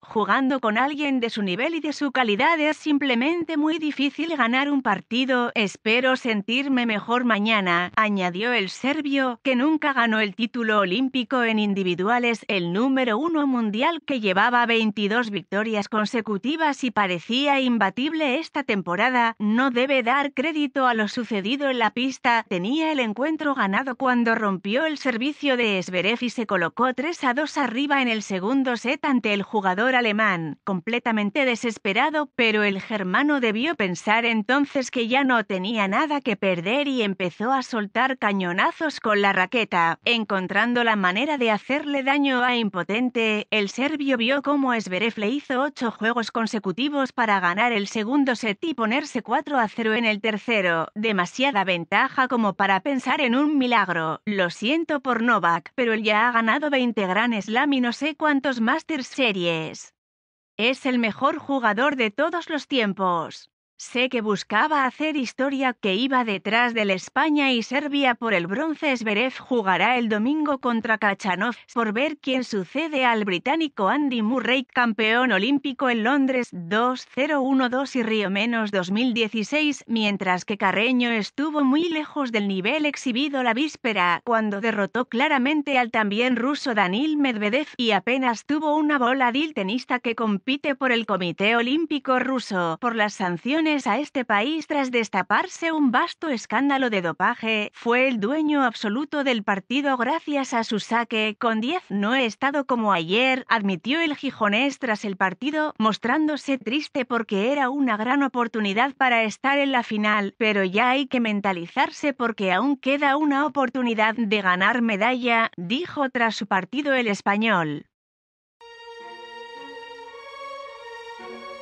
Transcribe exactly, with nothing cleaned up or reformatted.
Jugando con alguien de su nivel y de su calidad es simplemente muy difícil ganar un partido. Espero sentirme mejor mañana, añadió el serbio, que nunca ganó el título olímpico en individuales, el número uno mundial que llevaba veintidós victorias consecutivas y parecía imbatible esta temporada. No debe dar crédito a lo sucedido en la pista. Tenía el encuentro ganado cuando rompió el servicio de Zverev y se colocó tres a dos arriba en el segundo set ante el jugador alemán, completamente desesperado, pero el germano debió pensar entonces que ya no tenía nada que perder y empezó a soltar cañonazos con la raqueta, encontrando la manera de hacerle daño a Impotente. El serbio vio cómo Zverev le hizo ocho juegos consecutivos para ganar el segundo set y ponerse cuatro a cero en el tercero, demasiada ventaja como para pensar en un milagro. Lo siento por Novak, pero él ya ha ganado veinte Grand Slam y no sé cuántos Masters Series. Es el mejor jugador de todos los tiempos. Sé que buscaba hacer historia, que iba detrás del España y Serbia por el bronce. Zverev jugará el domingo contra Khachanov por ver quién sucede al británico Andy Murray, campeón olímpico en Londres dos cero uno dos y Río menos dos mil dieciséis, mientras que Carreño estuvo muy lejos del nivel exhibido la víspera, cuando derrotó claramente al también ruso Danil Medvedev y apenas tuvo una bola. Del tenista que compite por el Comité Olímpico Ruso por las sanciones a este país tras destaparse un vasto escándalo de dopaje, fue el dueño absoluto del partido gracias a su saque con diez. No he estado como ayer, admitió el gijonés tras el partido, mostrándose triste porque era una gran oportunidad para estar en la final, pero ya hay que mentalizarse porque aún queda una oportunidad de ganar medalla, dijo tras su partido el español.